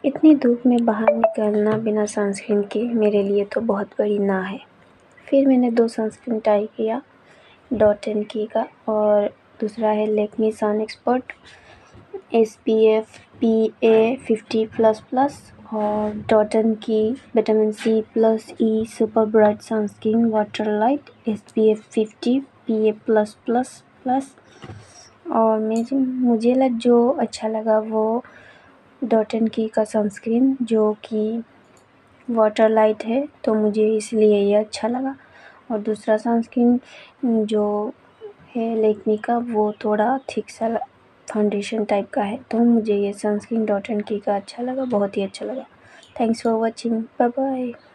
इतनी धूप में बाहर निकलना बिना सनस्क्रीन के मेरे लिए तो बहुत बड़ी ना है। फिर मैंने 2 सनस्क्रीन ट्राई किया, डॉट एंड की का और दूसरा है Lakme Sun Expert SPF PA 50++ और Dot and Key vitamin C+E super bright sunscreen water light SPF 50 PA+++। और मुझे जो अच्छा लगा वो डॉट एंड की का सनस्क्रीन जो कि वाटर लाइट है, तो मुझे इसलिए ये अच्छा लगा। और दूसरा सनस्क्रीन जो है लैक्मे का वो थोड़ा थिक सा फाउंडेशन टाइप का है, तो मुझे ये सनस्क्रीन डॉट एंड की का अच्छा लगा, बहुत ही अच्छा लगा। Thanks for watching, bye bye.